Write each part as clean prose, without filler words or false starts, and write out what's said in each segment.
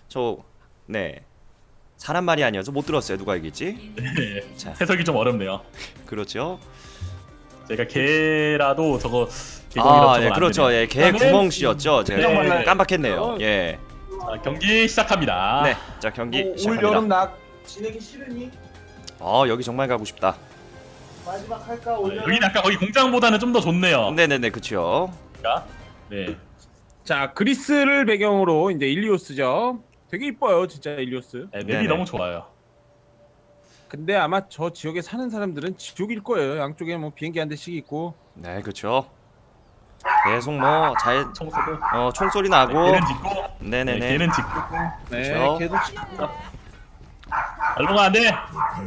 네. 사람 말이 아니어서 못 들었어요. 누가 얘기했지? 네. 자. 해석이 좀 어렵네요. 그렇죠. 제가 개라도 저거 개공이라도 예, 그렇죠. 예, 개 구멍씨였죠. 제가 네. 깜빡했네요. 예. 자, 경기 시작합니다. 네. 자, 경기 올 시작합니다. 여름 낙 지내기 싫으니? 여기 정말 가고 싶다. 마지막 할까 올 여름? 여기는 아까 거기 공장보다는 좀 더 좋네요. 네네네, 그쵸. 네. 자, 그리스를 배경으로 이제 일리오스죠. 되게 이뻐요, 진짜 일리오스. 네, 네네. 맵이 너무 좋아요. 근데 아마 저 지역에 사는 사람들은 지옥일 거예요. 양쪽에 뭐 비행기 한 대씩 있고. 네, 그쵸. 계속 뭐 잘 총 쏘고. 총소리 네, 나고. 개는 짓고. 네네네. 네, 개는 짓고. 네, 그렇죠. 걔도 얼마가 안 돼.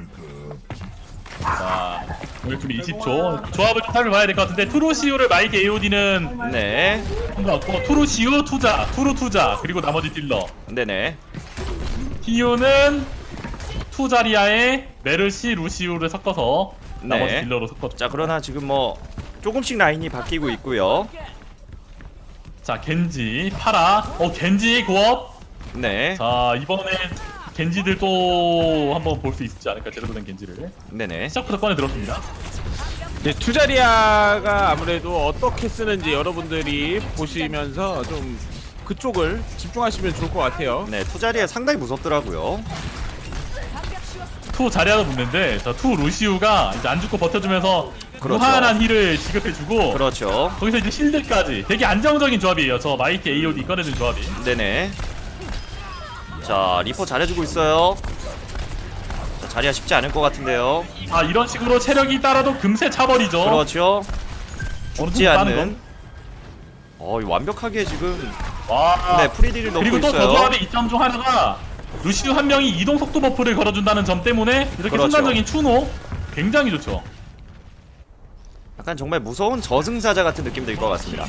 자, 오늘쯤 20초. 조합을 좀 살펴봐야 될 것 같은데 투루시우를 마이크 AOD는 네. 상관없고 투루시우 투자, 투루 투자 그리고 나머지 딜러. 네네. 티유는 투자리아에 메르시, 루시우를 섞어서 나머지 네. 딜러로 섞었죠. 자, 그러나 지금 뭐 조금씩 라인이 바뀌고 있고요. 자, 겐지, 파라. 겐지 고업. 네. 자, 이번에 겐지들 또 한번 볼 수 있지 않을까, 제대로 된 겐지를. 네네. 시작부터 꺼내 들었습니다. 이제 투자리아가 아무래도 어떻게 쓰는지 여러분들이 보시면서 좀 그쪽을 집중하시면 좋을 것 같아요. 네, 투자리에 상당히 무섭더라고요. 투 자리하다 붙는데, 자, 투 루시우가 이제 안 죽고 버텨주면서 그렇죠. 무한한 힐을 지급해주고, 그렇죠. 거기서 이제 실드까지 되게 안정적인 조합이에요. 저 마이티 AOD 꺼내준 조합이. 네네. 자, 리퍼 잘해주고 있어요. 자, 자리야 쉽지 않을 것 같은데요. 아, 이런 식으로 체력이 따라도 금세 차버리죠. 그렇죠. 죽지 어느 정도 않는. 이거 완벽하게 지금 와. 네, 프리딜을 넣고 그리고 또 저 있어요. 조합의 이점 중 하나가 루시우 한 명이 이동 속도 버프를 걸어준다는 점 때문에 이렇게 그렇죠. 순간적인 추노 굉장히 좋죠. 약간 정말 무서운 저승사자 같은 느낌 들 것 같습니다.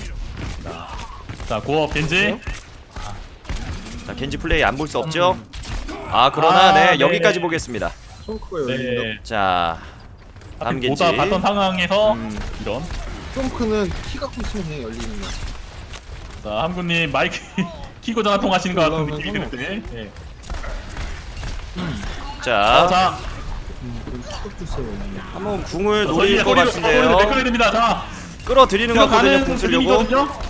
자, 고업 겐지. 자, 겐지 플레이 안 볼 수 없죠? 그러나 네, 네. 여기까지 보겠습니다. 덩크가 열린다. 네. 자, 다음 하필 겐지. 보다 봤던 상황에서 음. 이런. 덩크는 키 갖고 있으면 해 열리는 거. 자, 함구님 마이크 키고 전화 통하시는 것 같은 올라오면서 느낌이 드는데. 네. 자, 자, 그럼 키 갖고 있어야 열리는 거. 한번 궁을 노릴 것 같은데요. 메꿔야 됩니다. 자, 끌어들이는 것 같거든요, 궁 쓰려고.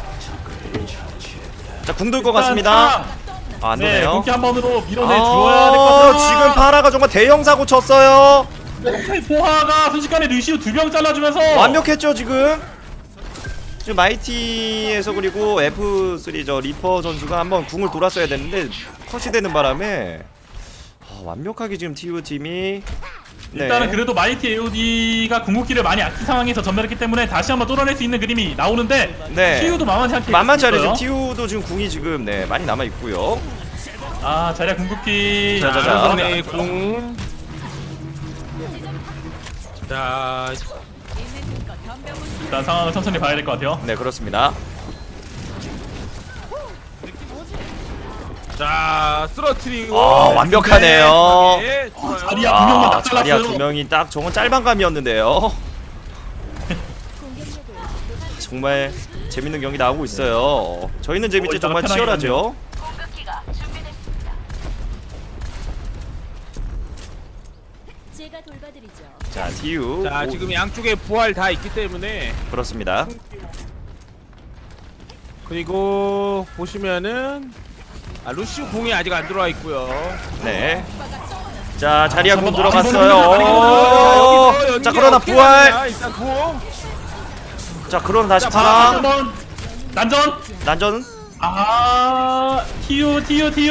자, 궁 돌 것 같습니다. 안 네, 도네요. 공기 한 번으로 밀어내 주어야 될 것 같아요. 지금 파라가 정말 대형 사고 쳤어요. 포화가 순식간에 루시우 2명 잘라주면서 완벽했죠, 지금. 지금 마이티에서 그리고 F3 저 리퍼 선수가 한번 궁을 돌았어야 되는데 컷이 되는 바람에 완벽하게 지금 TU 팀이 일단은 그래도 마이티 AOD가 궁극기를 많이 아낀 상황에서 전멸했기 때문에 다시 한번 뚫어낼 수 있는 그림이 나오는데 네. TU도 만만치 않게 만만치 있어요. 않죠. TU도 지금 궁이 지금 네 많이 남아 있고요. 자리야 궁극기. 자. 네, 궁. 자, 일단 상황을 천천히 봐야 될 것 같아요. 네, 그렇습니다. 자, 쓰러트리고. 완벽하네요. 네, 좋아요. 자리야 두 명만 딱 자리야 잘랐어요. 두 명이 딱 저건 짤방감이었는데요. 정말 재밌는 경기 나오고 있어요. 저희는 재밌지 이따가 정말 편하게 치열하죠. 제가 돌봐드리죠. 자, TU. 자, 지금 양쪽에 부활 다 있기 때문에. 그렇습니다. 그리고 보시면은 루시우 공이 아직 안 들어와 있고요. 네. 자, 자리야 군 한번 들어갔어요. 자, 그러나 부활. 일단 공. 자, 그럼 다시 자, 파라. 한번 난전. 난전은? TU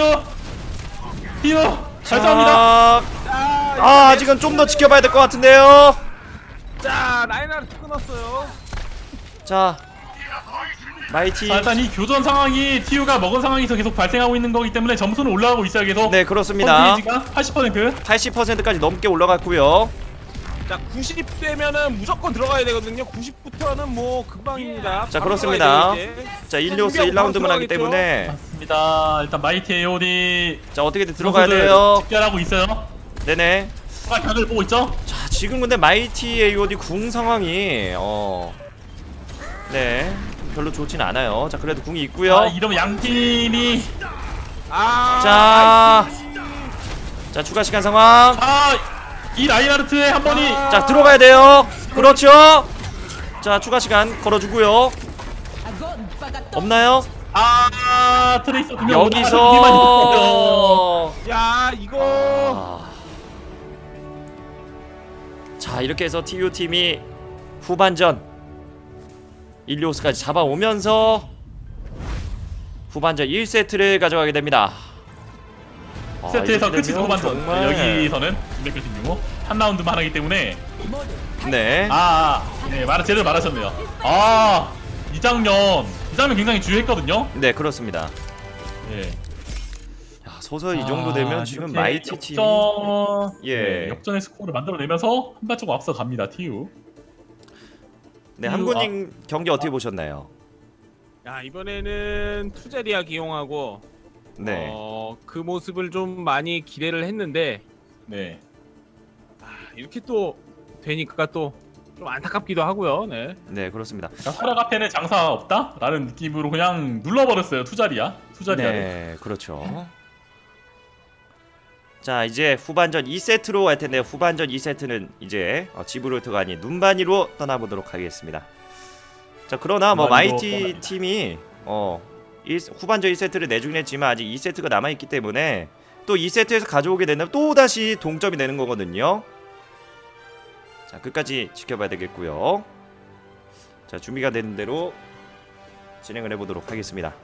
잘 싸웁니다. 아직은 좀 더 지켜봐야 될 것 같은데요. 자, 라인하르트 끊었어요. 자, 마이티. 자, 일단 이 교전 상황이 TU가 먹은 상황에서 계속 발생하고 있는 거기 때문에 점수는 올라가고 있어요. 계속. 네, 그렇습니다. 가 80%. 80%까지 넘게 올라갔고요. 자, 90 되면은 무조건 들어가야 되거든요. 90부터는 뭐 금방입니다. 자, 바로 그렇습니다. 들어가야 돼요, 이제. 자, 일리오스 준비하고 1라운드만 바로 하기 들어가겠죠. 때문에 맞습니다. 일단 마이티 AOD 자, 어떻게든 들어가야 돼요. 집결하고 있어요. 네네. 벽을 보고 있죠. 자, 지금 근데 마이티 AOD 궁 상황이 네, 별로 좋진 않아요. 자, 그래도 궁이 있고요. 이러면 양 팀이 자 추가 시간 상황. 이 라인하르트의 한 번이 자 들어가야 돼요. 그렇죠. 자 추가 시간 걸어주고요. 없나요? 트레이서 두명 올라가는 여기서 야 이거 자 이렇게 해서 TU 팀이 후반전 일리오스까지 잡아오면서 후반전 1세트를 가져가게 됩니다. 세트에서 이렇게 끝이 되면 후반전. 정말- 여기서는 296호 한 라운드만 하기 때문에 네. 네, 제대로 말하셨네요. 이 장면 굉장히 주요했거든요. 네 그렇습니다. 예. 야, 서서히 이 정도 되면 지금 이렇게 마이티 팀이 예. 역전의 스코어를 만들어내면서 한 발자국 앞서 갑니다. TU. 네 한군님 경기 어떻게 보셨나요? 야 이번에는 투자리아 기용하고 네. 그 모습을 좀 많이 기대를 했는데 네. 이렇게 또 되니까 또 좀 안타깝기도 하고요. 네. 네 그렇습니다. 화력 앞에는 장사 없다라는 느낌으로 그냥 눌러버렸어요. 투자리아를. 네 그렇죠. 자 이제 후반전 2세트로 할 텐데요. 후반전 2세트는 이제 지브롤터가 아닌 눈바니로 떠나보도록 하겠습니다. 자 그러나 뭐 눈바니로 마이티 떠납니다. 팀이 후반전 1세트를 내주긴 했지만 아직 2세트가 남아있기 때문에 또 2세트에서 가져오게 되면 또다시 동점이 되는 거거든요. 자 끝까지 지켜봐야 되겠고요. 자 준비가 되는 대로 진행을 해보도록 하겠습니다.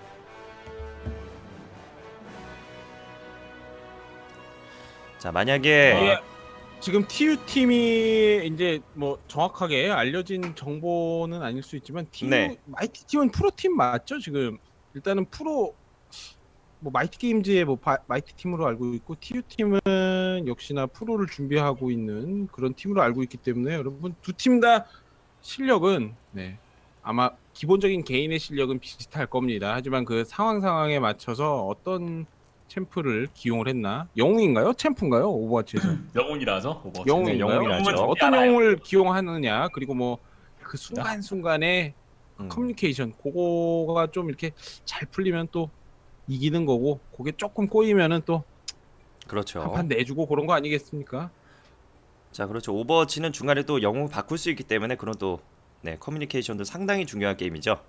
자 만약에 이게 지금 TU 팀이 이제 뭐 정확하게 알려진 정보는 아닐 수 있지만 TU 네. 마이티 팀은 프로 팀 맞죠? 지금 일단은 프로 뭐 마이티 게임즈의 뭐 마이티 팀으로 알고 있고 TU 팀은 역시나 프로를 준비하고 있는 그런 팀으로 알고 있기 때문에 여러분 두 팀 다 실력은 아마 기본적인 개인의 실력은 비슷할 겁니다. 하지만 그 상황에 맞춰서 어떤 챔프를 기용을 했나? 영웅인가요? 챔프인가요? 오버워치에서 영웅이라죠. 네, 영웅이라죠. 어떤 영웅을 기용하느냐 그리고 뭐 그 순간순간에 커뮤니케이션 그거가 좀 이렇게 잘 풀리면 또 이기는 거고 그게 조금 꼬이면은 또 그렇죠. 한 판 내주고 그런 거 아니겠습니까? 자 그렇죠. 오버워치는 중간에 또 영웅 바꿀 수 있기 때문에 그런 또 커뮤니케이션도 상당히 중요한 게임이죠.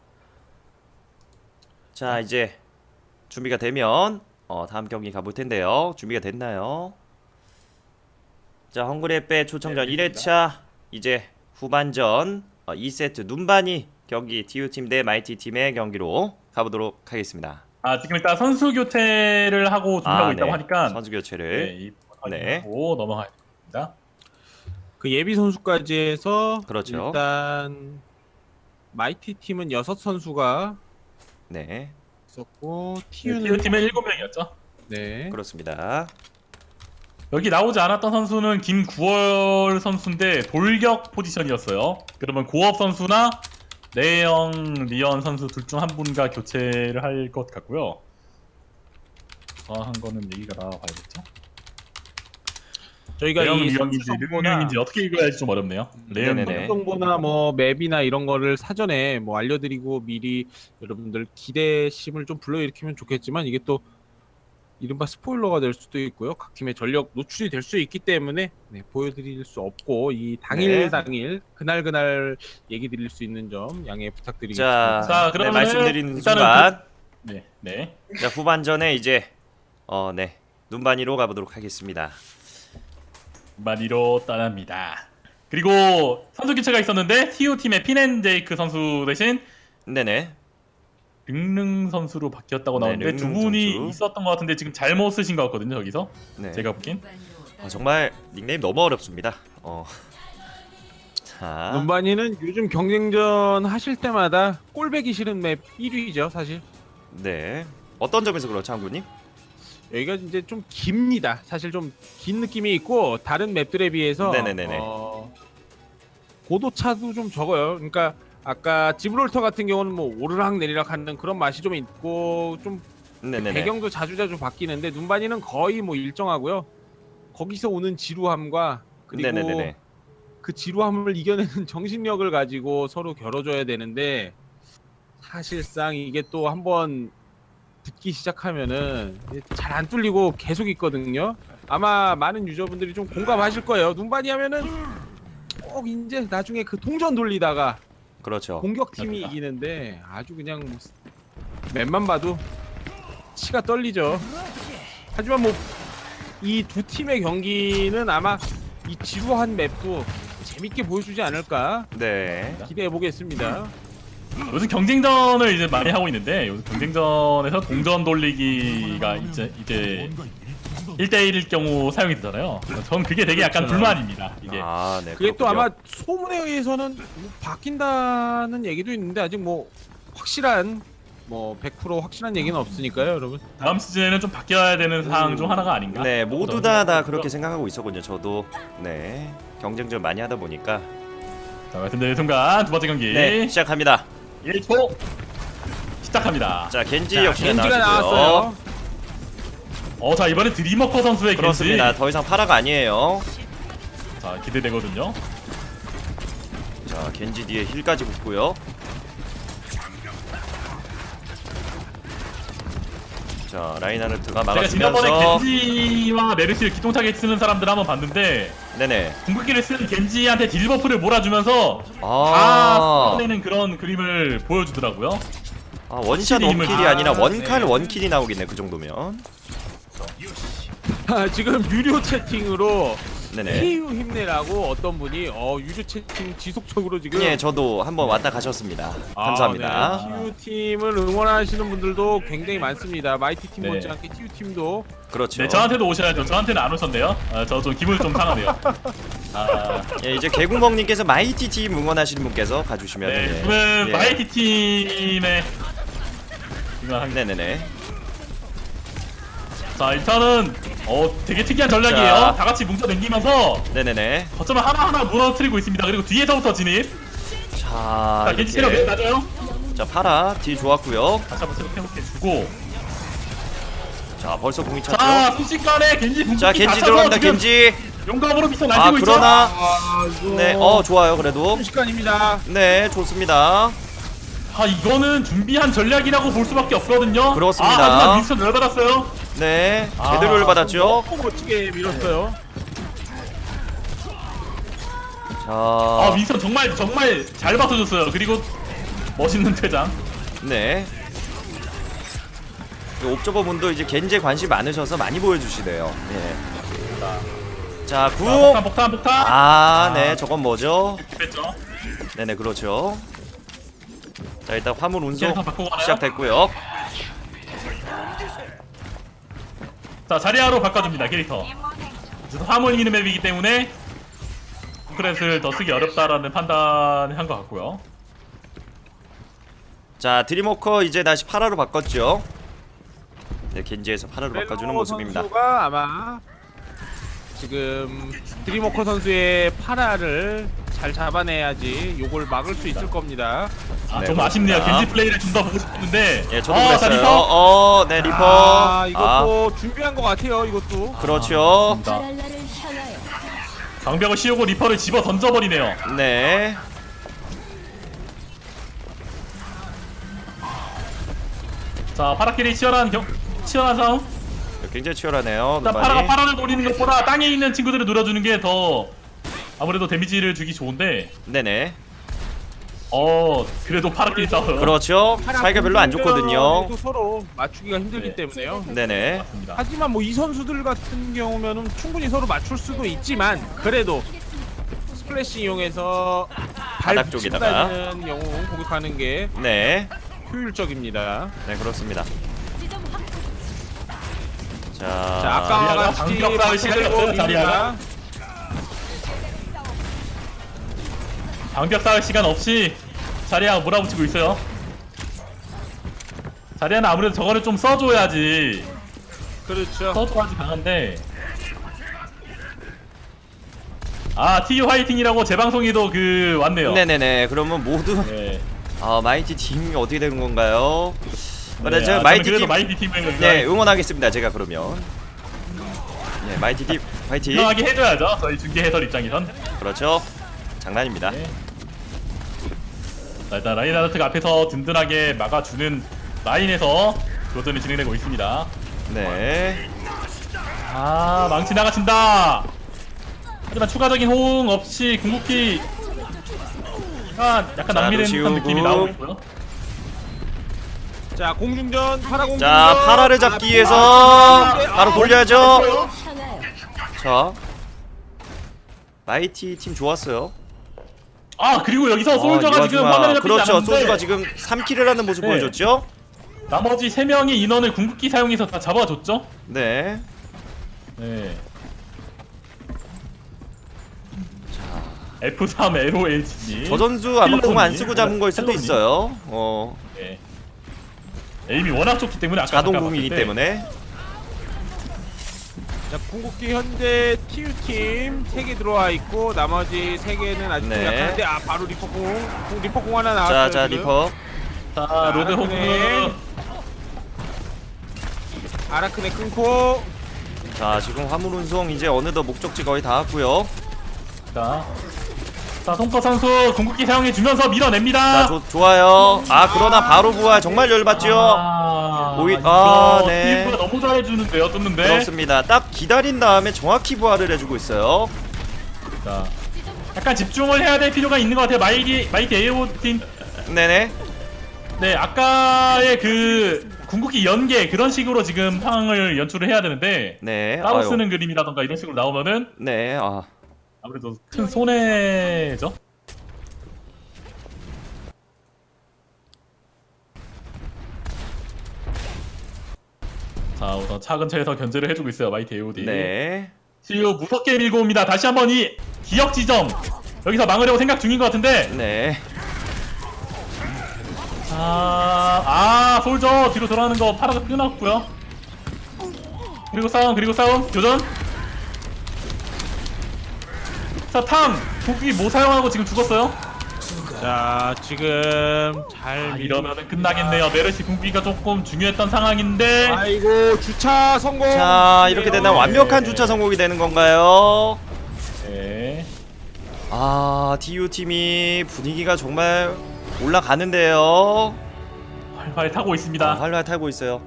자 이제 준비가 되면 다음 경기 가볼 텐데요. 준비가 됐나요? 자 헝그레빼 초청전 1회차 이제 후반전 2세트 눈바니 경기 TU팀 대 마이티팀의 경기로 가보도록 하겠습니다. 지금 일단 선수 교체를 하고 준비하고 있다고 하니까 선수 교체를 하고 넘어가겠습니다. 그 예비 선수까지 해서 그렇죠. 일단 마이티 팀은 6선수가 네 있었고 TU TU는 팀은 7명이었죠. 네. 그렇습니다. 여기 나오지 않았던 선수는 김구월 선수인데 돌격 포지션이었어요. 그러면 고업 선수나 내영 리언 선수 둘 중 한 분과 교체를 할 것 같고요. 한 거는 얘기가 나와봐야겠죠. 저희가 내영 이 리언인지 르릉령인지 어떻게 읽어야 할지 좀 어렵네요. 네네네. 정보나 뭐 맵이나 이런 거를 사전에 뭐 알려드리고 미리 여러분들 기대심을 좀 불러일으키면 좋겠지만 이게 또 이른바 스포일러가 될 수도 있고요. 각 팀의 전력 노출이 될 수 있기 때문에 보여드릴 수 없고 이 당일 그날 얘기 드릴 수 있는 점 양해 부탁드리겠습니다. 자, 그러면은 말씀드리는 일단은 순간 네. 자 후반전에 이제 눈바니로 가보도록 하겠습니다. 마니로 떠납니다. 그리고 선수 교체가 있었는데 TU 팀의 피넨제이크 선수 대신 네네. 릉릉 선수로 바뀌었다고 나오는데 두 릉릉 분이 선수. 있었던 것 같은데 지금 잘못 쓰신 것 같거든요. 여기서 네. 제가 보긴. 정말 닉네임 너무 어렵습니다. 자 눈반이는 요즘 경쟁전 하실 때마다 꼴배기 싫은 맵 1위죠 사실. 네. 어떤 점에서 그렇죠, 한구님? 여기가 이제 좀 깁니다. 사실 좀 긴 느낌이 있고 다른 맵들에 비해서 네네네네. 고도 차도 좀 적어요. 그러니까 아까 지브롤터 같은 경우는 뭐 오르락 내리락 하는 그런 맛이 좀 있고 좀 네네네. 배경도 자주자주 바뀌는데 눈반이는 거의 뭐 일정하고요. 거기서 오는 지루함과 그리고 네네네네. 그 지루함을 이겨내는 정신력을 가지고 서로 겨뤄줘야 되는데 사실상 이게 또 한번 붙기 시작하면은 잘 안 뚫리고 계속 있거든요. 아마 많은 유저분들이 좀 공감하실 거예요. 눈반이 하면은 꼭 이제 나중에 그 동전 돌리다가 그렇죠. 공격팀이 이기는데 아주 그냥 뭐 맵만 봐도 치가 떨리죠. 하지만 뭐 이 두 팀의 경기는 아마 이 지루한 맵도 재밌게 보여주지 않을까 네. 기대해 보겠습니다. 요즘 경쟁전을 이제 많이 하고 있는데 요즘 경쟁전에서 동전 돌리기가 이제 1대1일 경우 사용이 되잖아요. 전 그게 되게 약간 그렇죠. 불만입니다. 이게 아, 네. 그게 또 그렇군요. 아마 소문에 의해서는 뭐 바뀐다는 얘기도 있는데 아직 뭐 확실한 뭐 100% 확실한 얘기는 없으니까요, 여러분. 다음 시즌에는 좀 바뀌어야 되는 사항 중 하나가 아닌가? 네, 모두 다 그렇게 생각하고 있었군요. 저도. 네. 경쟁전 많이 하다 보니까. 자, 말씀드린 순간 두 번째 경기 네, 시작합니다. 1초 시작합니다. 자, 겐지 자, 역시 겐지가 나왔고요. 나왔어요. 자, 이번에 드리머커 선수의 그렇습니다. 겐지. 더 이상 파라가 아니에요. 자, 기대되거든요. 자, 겐지 뒤에 힐까지 붙고요. 자, 라인하르트가 제가 지난번에 막아주면서 겐지와 메르시를 기동차게 쓰는 사람들 한번 봤는데 네네. 궁극기를 쓰는 겐지한테 딜버프를 몰아주면서 다 아, 쏟아내는 그런 그림을 보여주더라고요. 원샷 힘을- 원킬이 아니라 아, 원칼 네. 원킬이 나오겠네. 그 정도면. 지금 유료 채팅으로 네네. KU 힘내라고 어떤 분이 유료 채팅 지속적으로 지금 예, 저도 한번 왔다 가셨습니다. 감사합니다. TU 팀을 응원하시는 분들도 굉장히 많습니다. 마이티 팀 네. 못지않게 TU 팀도 그렇죠. 네, 저한테도 오셔야죠. 저한테는 안 오셨네요. 저 좀 기분이 좀 상하네요. 아, 예, 이제 개구멍님께서 마이티 팀 응원하시는 분께서 가주시면 네, 저는 마이티 팀의 네네네. 자, 일단은 되게 특이한 전략이에요. 자. 다 같이 뭉쳐 당기면서 네네네. 거점을 하나하나 무너뜨리고 있습니다. 그리고 뒤에서부터 진입. 자, 자, 겐지 체력 이렇게. 낮아요. 자, 파라 딜 좋았고요. 다시 한번 체력 회복해주고. 자, 벌써 공이 찼죠. 자, 순식간에 겐지 궁극기 자, 겐지 다 차서 들어간다. 지금 겐지. 용감으로 미쳐 아, 날뛰고 있죠. 그러나 이거 네, 좋아요. 그래도. 순식간입니다. 네, 좋습니다. 이거는 준비한 전략이라고 볼 수밖에 없거든요. 그렇습니다. 하지만 윈스턴 열받았어요. 네, 제대로 열받았죠. 너무 멋지게 밀었어요. 자, 윈스턴 정말 잘 받쳐줬어요. 그리고 멋있는 퇴장. 네. 옵저버 분도 이제 겐지에 관심 많으셔서 많이 보여주시네요. 예. 자, 궁. 폭탄. 아, 네, 저건 뭐죠? 뺐죠. 네네, 그렇죠. 자, 일단 화물 운송 캐릭터 바꾸고 가나요? 시작됐고요. 자, 자리아로 바꿔줍니다. 캐릭터. 그래서 화물 이기는 맵이기 때문에 콘크렛을 더 쓰기 어렵다라는 판단을 한 것 같고요. 자, 드림워커 이제 다시 파라로 바꿨죠. 네, 겐지에서 파라로 바꿔주는 모습입니다. 선수가 아마 지금 드림워커 선수의 파라를 잘 잡아내야지 요걸 막을 수 있을 겁니다. 네, 좀 아쉽네요. 그렇습니다. 겐지 플레이를 좀 더 보고 싶었는데. 예, 저도 자, 그랬어요. 리퍼. 네, 리퍼. 이것도 준비한 것 같아요. 이것도. 그렇죠. 바랄라를 향하여 방벽을 씌우고 리퍼를 집어 던져버리네요. 네. 자, 파라킬이 치열한 싸움. 굉장히 치열하네요. 일단 파라가 눈반이. 파라를 노리는 것보다 땅에 있는 친구들을 노려주는 게 더 아무래도 데미지를 주기 좋은데. 네네. 그래도 파라킬이 싸워요. 그렇죠. 사이가 별로 안 좋거든요. 또 서로 맞추기가 힘들기 네. 때문에요. 네네. 맞습니다. 하지만 뭐 이 선수들 같은 경우면은 충분히 서로 맞출 수도 있지만 그래도 스플래시 이용해서 발 바닥 붙이고 쪽에다가. 다니는 경우 공격하는 게 네. 효율적입니다. 네, 그렇습니다. 지점 확보. 자, 자, 아까와 자리아가 같이 방벽 싸움을 시작했어요, 박해로 자리아가. 밉니다. 방벽 쌓을 시간 없이 자리아가 몰아붙이고 있어요. 자리아는 아무래도 저거를 좀 써줘야지. 그렇죠. 써줘야지 강한데. TU 화이팅이라고 재방송에도 왔네요. 네네네. 그러면 모두 네. 마이티 팀이 어떻게 되는 건가요? 네, 제가 저는 마이티 그래도 팀 마이티 팀을 네, 응원하겠습니다. 제가 그러면. 네, 마이티 팀 화이팅. 유명하게 해줘야죠. 저희 중계 해설 입장에선. 그렇죠. 장난입니다. 네. 자, 일단 라인하르트가 앞에서 든든하게 막아주는 라인에서 교전이 진행되고 있습니다. 네. 아, 망치 나가친다. 하지만 추가적인 호응 없이 궁극기 약간 자, 낭비된 듯한 루시우 느낌이 군. 나오고 있고요. 자 공중전 파라 공중전. 자, 파라를 잡기 위해서 바로 돌려야죠. 향하여. 자, 마이티 팀 좋았어요. 아, 그리고 여기서 솔저가 이 지금 와중에- 화면에 잡히지 그렇죠. 않았는데 소주가 지금 3킬을 하는 모습 네. 보여줬죠. 나머지 3명의 인원을 궁극기 사용해서 다 잡아줬죠. 네. 네. F3 LOH님. 저 선수 아마 궁 안 쓰고 잡은 거일 수도 헬로님. 있어요. 네. 에임이 워낙 좋기 때문에 아까 자동 잠깐 궁이기 봤을 때 때문에. 자 궁극기 현재 TU 팀 3개 들어와 있고 나머지 3개는 아직도 네. 약한데 바로 리퍼 공 하나 나왔어요. 자, 지금. 리퍼. 자, 로드 호그. 아라크네. 아라크네 끊고. 자, 지금 화물 운송 이제 어느덧 목적지 거의 다 왔고요. 자, 송커 선수 궁극기 사용해 주면서 밀어냅니다. 자, 좋아요. 아, 그러나 바로 부활 정말 열받죠. 네. 피부가 너무 잘해주는데요, 뚫는데. 그렇습니다. 딱 기다린 다음에 정확히 부활을 해주고 있어요. 자, 약간 집중을 해야 될 필요가 있는 것 같아요. 마이티 에어팀. 네네. 네, 아까의 그 궁극기 연계 그런 식으로 지금 상황을 연출을 해야 되는데 네. 따로 아유. 쓰는 그림이라던가 이런 식으로 나오면은 네. 아. 아무래도 큰 손해죠. 자, 우선 차근차에서 견제를 해주고 있어요, 마이티 AOD. 네. 지금 무섭게 밀고 옵니다. 다시 한번 이 기억 지점 여기서 막으려고 생각 중인 것 같은데. 네. 솔저 뒤로 돌아가는 거 파라가 끊었고요. 그리고 싸움, 교전. 자, 탕! 궁극기 뭐 사용하고 지금 죽었어요? 자 지금 잘 이러면은 끝나겠네요. 메르시 궁극기가 조금 중요했던 상황인데. 아이고 주차 성공. 자, 이렇게 되나 완벽한 주차 성공이 되는 건가요? 네. 아, TU 팀이 분위기가 정말 올라가는데요. 활활 타고 있습니다. 활활 타고 있어요.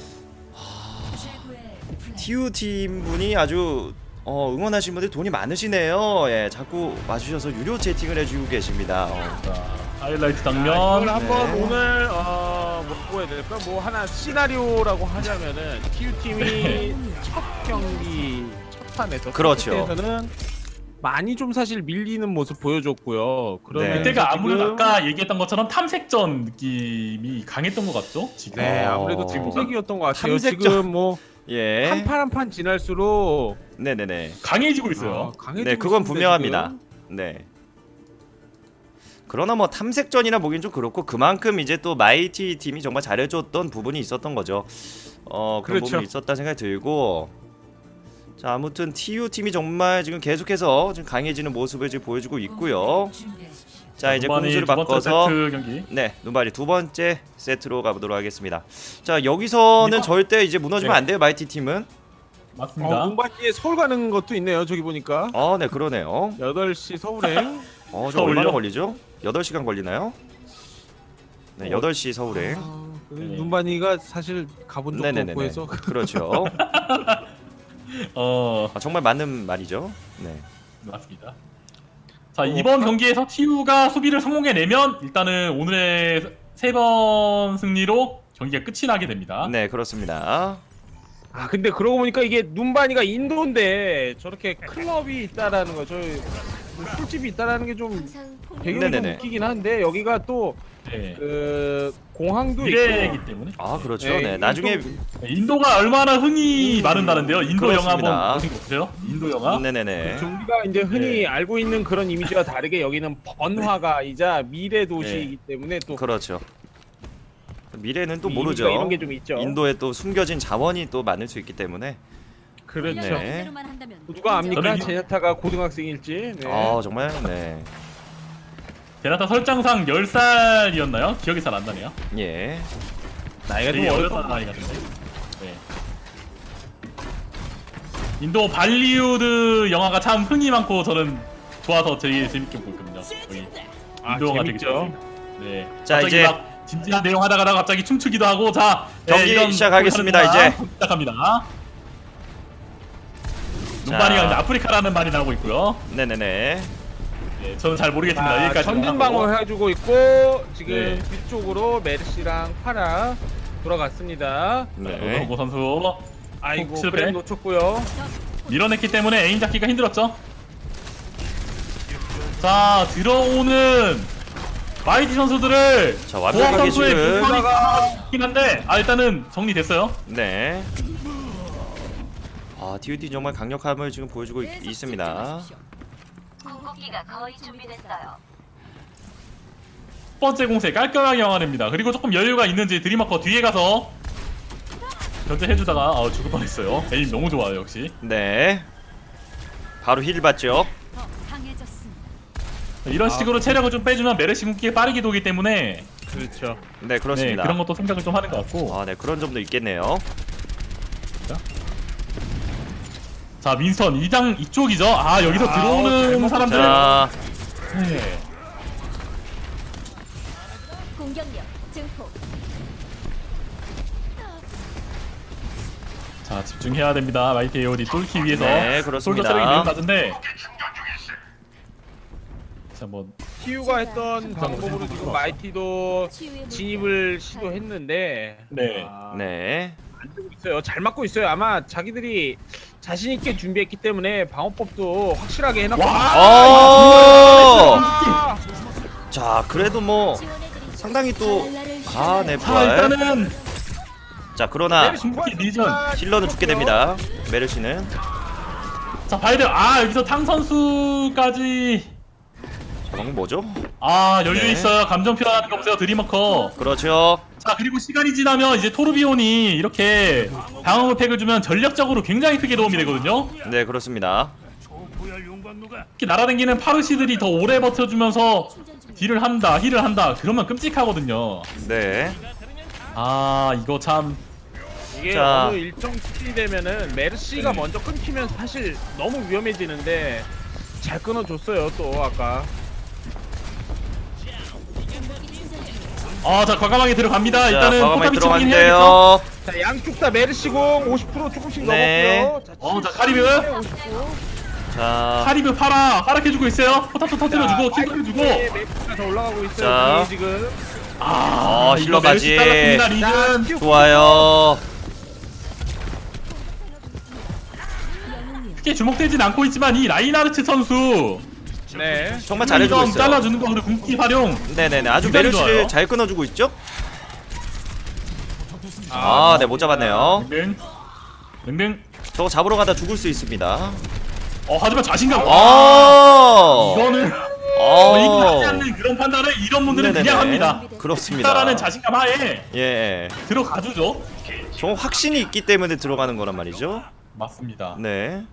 TU 팀 분이 아주 응원하신 분들 돈이 많으시네요. 예, 자꾸 와주셔서 유료 채팅을 해주고 계십니다. 자, 하이라이트 이걸 장면. 한번 네. 오늘 뭐라고 해야 될까? 뭐 하나 시나리오라고 하자면은 TU 팀이 첫 경기 첫 판에서 그렇죠. 에서는 많이 좀 사실 밀리는 모습 보여줬고요. 그러면 네. 그때가 아무래도 아까 얘기했던 것처럼 탐색전 느낌이 강했던 것 같죠? 지금. 네 아무래도 어. 탐색이었던 것 같아요. 탐색전. 지금 뭐 예. 한 판 한 판 지날수록 네네네. 강해지고 있어요. 강해지고 네, 그건 있습니다, 분명합니다. 지금. 네. 그러나 뭐 탐색전이나 보긴 좀 그렇고 그만큼 이제 또 마이티 팀이 정말 잘해줬던 부분이 있었던 거죠. 그런 그렇죠. 부분이 있었다 생각이 들고. 자, 아무튼 TU 팀이 정말 지금 계속해서 지금 강해지는 모습을 지금 보여주고 있고요. 자, 이제 눈반이 공수를 두 번째 바꿔서 세트 경기. 네, 눈발이 두 번째 세트로 가보도록 하겠습니다. 자, 여기서는 이거- 절대 이제 무너지면 네. 안 돼요, 마이티 팀은. 맞습니다. 문반기에 서울 가는 것도 있네요. 저기 보니까 네, 그러네요. 8시 서울행. 저 서울요? 얼마나 걸리죠? 8시간 걸리나요? 네, 8시 서울행. 네. 눈반이가 사실 가본 적도 네네네네. 없고 해서 그렇죠. 정말 맞는 말이죠. 네. 맞습니다. 자, 이번 경기에서 TU가 수비를 성공해내면 일단은 오늘의 3번 승리로 경기가 끝이 나게 됩니다. 네, 그렇습니다. 근데 그러고 보니까 이게 눈반이가 인도인데 저렇게 클럽이 있다라는 거, 저 술집이 있다라는 게 좀 배경이 좀 네네네. 웃기긴 한데 여기가 또 네. 공항도 미래이기 있고. 때문에 그렇죠. 네, 네, 나중에 인도가 얼마나 흥이 많은다는데요. 인도 그렇습니다. 영화 한번 보신 거 보세요. 인도 영화. 네네네. 좀 우리가 이제 흔히 네. 알고 있는 그런 이미지와 다르게 여기는 번화가이자 미래 도시이기 때문에 또 그렇죠. 미래는 또 이미지가 모르죠. 이런 게 좀 있죠. 인도에 또 숨겨진 자원이 또 많을 수 있기 때문에. 그렇죠. 네. 누가 압니까? 저는 제냐타가 고등학생일지. 네. 정말 네. 제나타 설정상 10살이었나요? 기억이 잘 안 나네요. 예. 나이가 좀 되게 어렸다. 어렸던 나이 같은데. 네. 인도 발리우드 영화가 참 흥이 많고 저는 좋아서 되게 재밌게 보거든요. 여기 인도 영화 되게 재밌죠. 좋아요. 네. 자, 갑자기 이제 막 진지한 내용 하다가 갑자기 춤추기도 하고. 자, 경기 이런 시작하겠습니다, 소리 하는 이제. 동안 시작합니다. 눈반이가 이제 아프리카라는 말이 나오고 있고요. 네네네. 네, 저는 잘 모르겠습니다. 여기까지 전진 방어 해주고 있고 지금 네. 뒤쪽으로 메르시랑 파라 돌아갔습니다. 네. 노고 선수 아이고 실패. 그램 놓쳤고요. 밀어냈기 때문에 에임 잡기가 힘들었죠. 자, 들어오는 마이티 선수들을 자, 고학 완벽하게 선수의 지금. 불편이 있긴 한데 일단은 정리됐어요. 네. 아, TOT 정말 강력함을 지금 보여주고 있습니다. 궁극기가 거의 준비됐어요. 첫 번째 공세 깔끔하게 막아냅니다. 그리고 조금 여유가 있는지 드리머커 뒤에 가서 견제해주다가 죽을 뻔했어요. 에임 너무 좋아요 역시. 네. 바로 힐 받죠. 더 강해졌습니다. 이런 식으로 체력을 좀 빼주면 메르시 궁극기가 빠르게 도기 때문에 그렇죠. 네, 네, 그렇습니다. 그런 것도 생각을 좀 하는 것 같고. 아, 네, 그런 점도 있겠네요. 자, 윈스턴 이쪽이죠. 아, 여기서 들어오는 사람들. 자, 네. 공격력 증폭. 자, 집중해야 됩니다. 마이티 에어리 뚫기 위해서. 네, 그렇습니다. 솔저 체력이 매우 낮은데. 자, 뭐 TU가 했던 방법으로 지금 마이티도 치유의 진입을 시도했는데 네. 네. 안 되고 있어요. 잘 맞고 있어요. 아마 자기들이 자신 있게 준비했기 때문에 방어법도 확실하게 해놨고. 어! 자, 그래도 뭐 상당히 또 아, 네, 자, 부활. 일단은 자, 그러나 궁극기 리전. 힐러는 죽게 됩니다. 메르시는. 자, 봐야 돼요. 아, 여기서 탕 선수까지. 자, 방금 뭐죠? 아, 여유 네. 있어요. 감정 표현하는 거 보세요. 드리머커. 그렇죠. 자, 그리고 시간이 지나면 이제 토르비온이 이렇게 방어구 팩을 주면 전략적으로 굉장히 크게 도움이 되거든요. 네, 그렇습니다. 특히 날아다니는 파르시들이 더 오래 버텨주면서 딜을 한다, 힐을 한다. 그러면 끔찍하거든요. 네. 아, 이거 참. 이게 자. 어느 일정 수준이 되면은 메르시가 먼저 끊기면 사실 너무 위험해지는데 잘 끊어줬어요 또 아까. 아, 자, 과감하게 들어갑니다. 자, 일단은 과감하게 포탑이 치긴 해야겠죠. 들어갔는데요. 자 양쪽 다 메르시공 50% 조금씩 네. 넘었고요. 자, 카리브. 50%. 자, 카리브 파락해주고 있어요. 포탑도 터뜨려주고, 킬 터뜨려주고. 메르시가 더 올라가고 있어요. 자. 분위기 지금. 아, 이거 힐러까지. 메르시 잘랐습니다, 리즌. 좋아요. 크게 주목되진 않고 있지만 이 라인하르트 선수 네. 정말 잘해주고 있어요. 잘라주는 거 그리고 궁극기 활용. 네네네. 아주 굉장히 메르시를 좋아요. 잘 끊어주고 있죠? 아, 네, 못 잡았네요. 능능. 저거 잡으러 가다 죽을 수 있습니다. 하지만 자신감. 이거는 이거는 이거 하지 않는 그런 판단을 이런 분들은 네네네. 그냥 합니다. 그렇습니다. 라는 자신감 하에 예. 들어가주죠. 저 확신이 있기 때문에 들어가는 거란 말이죠. 맞습니다. 네.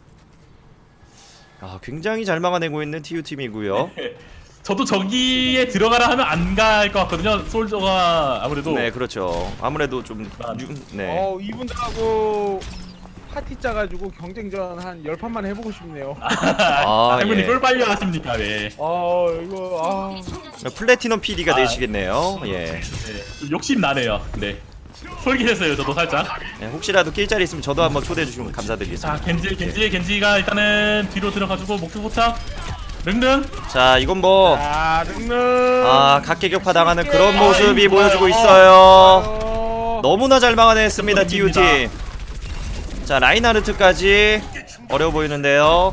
아, 굉장히 잘 막아내고 있는 TU 팀이고요. 저도 저기에 들어가라 하면 안 갈 것 같거든요. 솔저가 아무래도. 네, 그렇죠. 아무래도 좀 네. 이분들하고 파티 짜가지고 경쟁전 한 10판만 해보고 싶네요. 아, 당연히 예. 꿀 빨리 하십니까? 네. 이거 플래티넘 PD가 되시겠네요. 예. 네. 좀 욕심 나네요. 네. 솔깃했어요. 저도 살짝. 네, 혹시라도 낄 자리 있으면 저도 한번 초대해 주시면 감사드리겠습니다. 자, 겐지가 일단은 뒤로 들어가지고 목표 포착. 능능. 자, 이건 뭐 능능. 각계격파 당하는 그런 아, 모습이 이거 보여주고 좋아요. 있어요. 너무나 잘 막아냈습니다, TU 팀. 자, 라인하르트까지 어려워 보이는데요.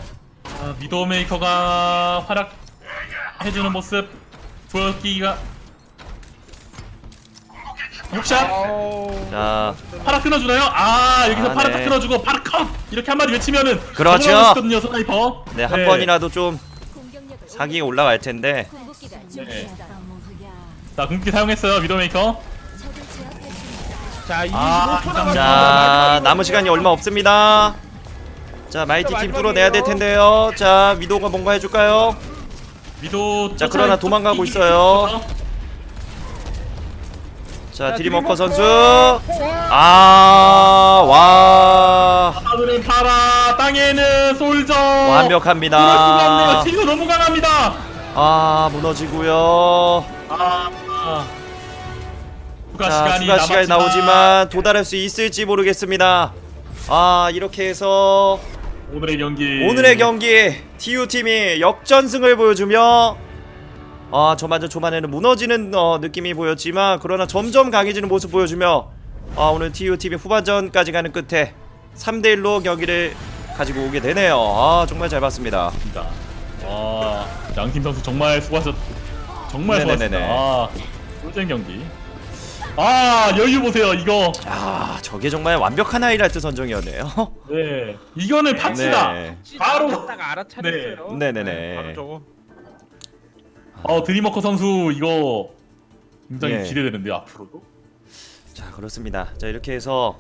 미도메이커가 활약해주는 모습 보여기가 훅샷. 자, 파라 끊어주나요? 여기서 파라 네. 딱 끊어주고 파라 컷 이렇게 한마디 외치면은 그렇죠. 거든요 스나이퍼. 네, 한 번이라도 좀 사기가 올라갈 텐데. 궁극기가 네. 준비됐어. 자, 궁극기 사용했어요 미도메이커. 적을 제압했습니다. 자, 25초 감사합니다. 자, 남은 시간이 얼마 없습니다. 자, 마이티 팀 뚫어내야 될 텐데요. 자, 미도가 뭔가 해줄까요? 미도. 자, 그러나 도망가고 있어요. 자, 드림워커 선수. 와. 하늘은 파라, 땅에는 솔저. 완벽합니다. 그럴 수가 없네요. 팀도 너무 강합니다. 무너지고요. 추가 자, 시간이 추가 시간이 남았지만 나오지만 도달할 수 있을지 모르겠습니다. 아, 이렇게 해서 오늘의 경기 TU팀이 역전승을 보여주며 초반에는 무너지는 느낌이 보였지만 그러나 점점 강해지는 모습 보여주며 오늘 TU팀이 후반전까지 가는 끝에 3대1로 경기를 가지고 오게 되네요. 정말 잘 봤습니다. 양팀 선수 정말 정말 네네네네. 수고하셨습니다. 꿀잼 경기. 여유 보세요 이거. 저게 정말 완벽한 하이라이트 선정이었네요. 네, 이거는 팝시다. 네. 바로. 딱 알아차렸어요. 네네네. 바로 저거. 드림워커 선수 이거 굉장히 예. 기대되는데요 앞으로도. 자, 그렇습니다. 자, 이렇게 해서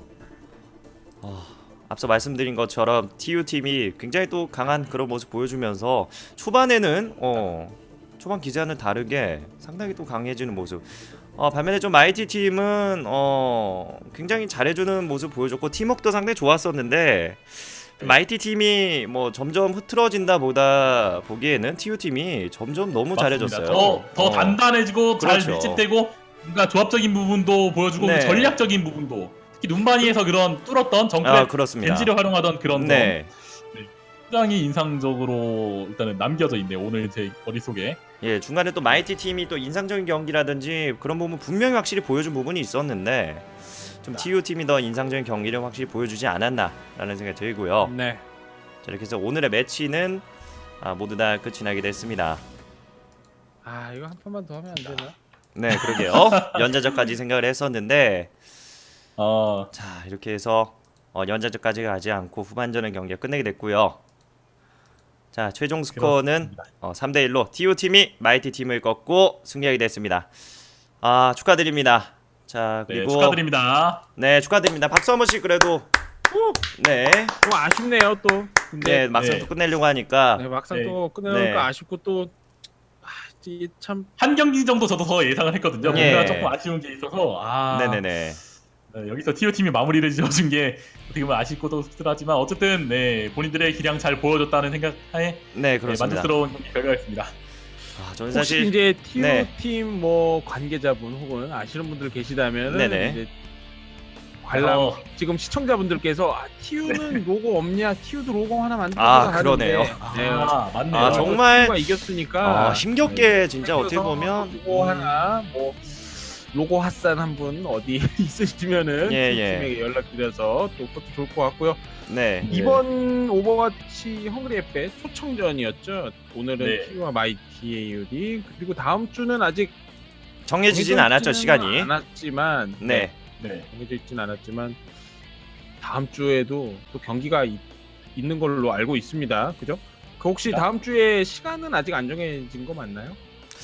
앞서 말씀드린 것처럼 TU팀이 굉장히 또 강한 그런 모습 보여주면서 초반에는 초반 기세와는 다르게 상당히 또 강해지는 모습. 반면에 좀 마이티 팀은 굉장히 잘해주는 모습 보여줬고 팀워크도 상당히 좋았었는데 마이티 팀이 뭐 점점 흐트러진다 보다 보기에는 TU 팀이 점점 너무 잘해졌어요. 더 단단해지고 잘 그렇죠. 밀집되고 뭔가 조합적인 부분도 보여주고 네. 전략적인 부분도 특히 눈바니에서 그런 뚫었던 정크랩 그렇습니다. 겐지를 활용하던 그런 네. 점 굉장히 인상적으로 일단은 남겨져 있네요. 오늘 제 머릿속에. 예, 중간에 또 마이티 팀이 또 인상적인 경기라든지 그런 부분 분명히 확실히 보여준 부분이 있었는데 좀 TU 팀이 더 인상적인 경기를 확실히 보여주지 않았나라는 생각이 들고요. 네. 자, 이렇게 해서 오늘의 매치는 모두 다 끝이 나게 됐습니다. 이거 한 판만 더 하면 안 되나? 네, 그러게요. 연자전까지 생각을 했었는데 자, 이렇게 해서 연자전까지 가지 않고 후반전의 경기가 끝내게 됐고요. 자, 최종 스코어는 3대1로 TU 팀이 마이티 팀을 꺾고 승리하게 됐습니다. 축하드립니다. 자, 네, 그리고 축하드립니다. 네, 축하드립니다. 박수 한 번씩 그래도. 네. 좀 아쉽네요 또. 근데 네, 막상 네. 또 끝내려고 하니까. 네, 막상 네. 또 끝내니까 네. 아쉽고 또 이게 참 한 경기 정도 저도 더 예상을 했거든요. 예. 뭔가 조금 아쉬운 게 있어서 네네네. 여기서 TU 팀이 마무리를 지어준 게 어떻게 보면 아쉽고도 씁쓸하지만 어쨌든 본인들의 기량 잘 보여줬다는 생각하에 네, 그렇습니다. 만족스러운 경기 결과였습니다. 저는 혹시 사실 이제 TU 네. 팀 뭐 관계자분 혹은 아시는 분들 계시다면 네네. 이제 관람 어. 지금 시청자분들께서 TU는 로고 없냐? TU도 로고 하나 만들자 그러네요. 맞네요. 정말 TU가 이겼으니까 힘겹게 진짜 어떻게 보면 로고 하나 뭐 로고 핫산 한 분 어디 있으시면은 예, 팀에게 연락드려서 또 그것도 좋을 것 같고요. 네. 이번 오버워치 헝그리 햇빛 초청전이었죠. 오늘은 네. TU와 마이티의 유리 그리고 다음 주는 아직 정해지진 않았죠, 시간이. 않았지만 네. 네. 정해져 있진 않았지만 다음 주에도 또 경기가 있는 걸로 알고 있습니다. 그죠? 그 혹시 다음 주에 시간은 아직 안 정해진 거 맞나요?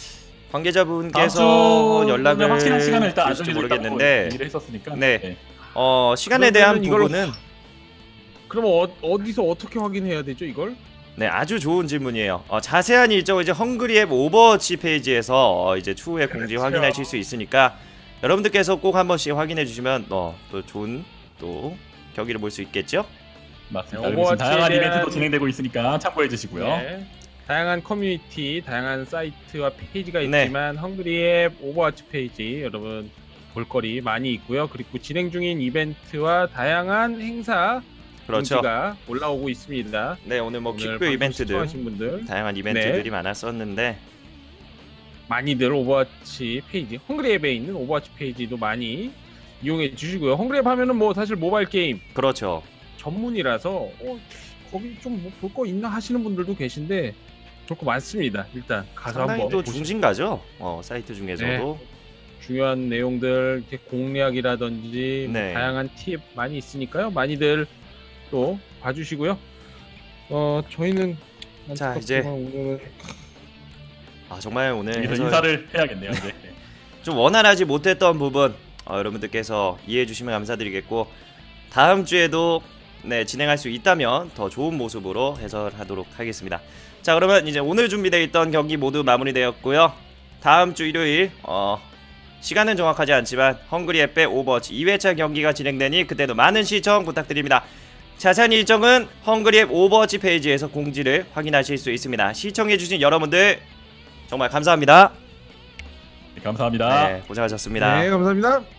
관계자분께서 연락을 확실한 시간을 일단 안 주실지 정해졌다고 모르겠는데 얘기를 했었으니까. 네. 시간에 대한 그러면은 이걸 부분은 그럼 어디서 어떻게 확인해야 되죠, 이걸? 네, 아주 좋은 질문이에요. 자세한 일정은 이제 헝그리 앱 오버워치 페이지에서 이제 추후에 공지 그렇죠. 확인하실 수 있으니까 여러분들께서 꼭 한 번씩 확인해 주시면 또 좋은 또 경기를 볼 수 있겠죠? 맞습니다. 네, 그리고 지금 오버워치에 다양한 대한- 이벤트도 진행되고 있으니까 참고해 주시고요. 네. 다양한 커뮤니티, 다양한 사이트와 페이지가 네. 있지만 헝그리 앱 오버워치 페이지 여러분 볼거리 많이 있고요. 그리고 진행 중인 이벤트와 다양한 행사 그렇죠. 공지가 올라오고 있습니다. 네, 오늘 뭐 오늘 킥뷰 방송 이벤트들 시청하신 분들 다양한 이벤트들이 많았었는데 많이들 오버워치 페이지, 헝그리 앱에 있는 오버워치 페이지도 많이 이용해 주시고요. 헝그리 앱 하면은 뭐 사실 모바일 게임 그렇죠. 전문이라서 거기 좀 뭐 볼 거 있나 하시는 분들도 계신데 볼 거 많습니다. 일단 가서 상당히 한번 또 보시고 중심가죠. 사이트 중에서도. 중요한 내용들 이렇게 공략이라든지 뭐 네. 다양한 팁 많이 있으니까요. 많이들 또 봐주시고요. 저희는 자, 안타깝지만 이제 오늘은 정말 오늘 여기서 해설 인사를 해야겠네요. 이제. 좀 원활하지 못했던 부분 여러분들께서 이해해 주시면 감사드리겠고 다음 주에도 진행할 수 있다면 더 좋은 모습으로 해설하도록 하겠습니다. 자, 그러면 이제 오늘 준비되어 있던 경기 모두 마무리되었고요. 다음 주 일요일 시간은 정확하지 않지만 헝그리 앱의 오버워치 2회차 경기가 진행되니 그때도 많은 시청 부탁드립니다. 자세한 일정은 헝그리 앱 오버워치 페이지에서 공지를 확인하실 수 있습니다. 시청해주신 여러분들 정말 감사합니다. 네, 감사합니다. 네, 고생하셨습니다. 네 감사합니다.